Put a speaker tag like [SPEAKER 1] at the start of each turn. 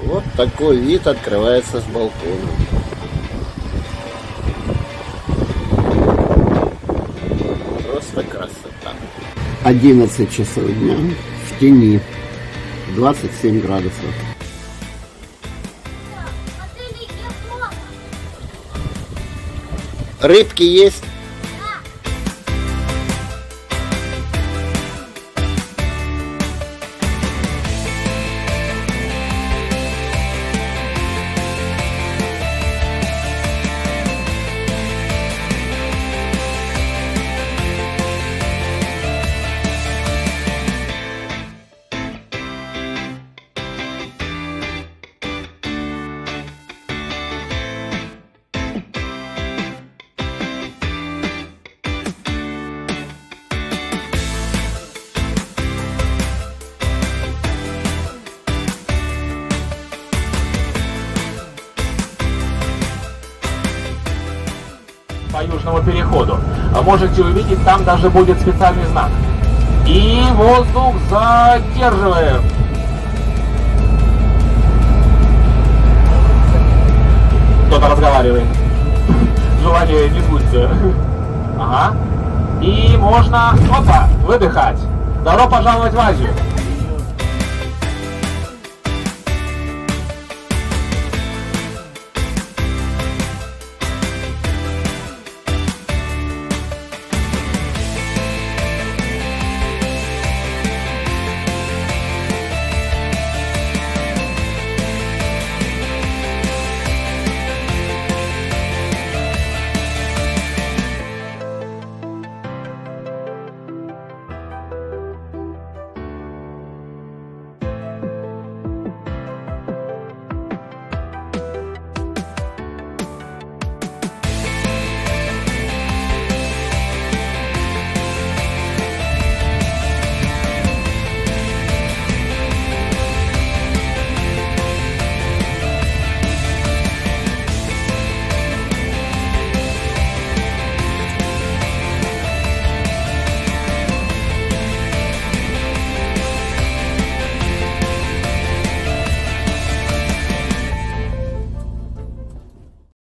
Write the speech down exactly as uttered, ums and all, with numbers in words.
[SPEAKER 1] Вот такой вид открывается с балкона. Просто красота. одиннадцать часов дня, в тени, двадцать семь градусов. Рыбки есть?
[SPEAKER 2] По южному переходу. Можете увидеть, там даже будет специальный знак. И воздух задерживаем. Кто-то разговаривает. Желание не сбудется. Ага. И можно, опа, выдыхать. Добро пожаловать в Азию.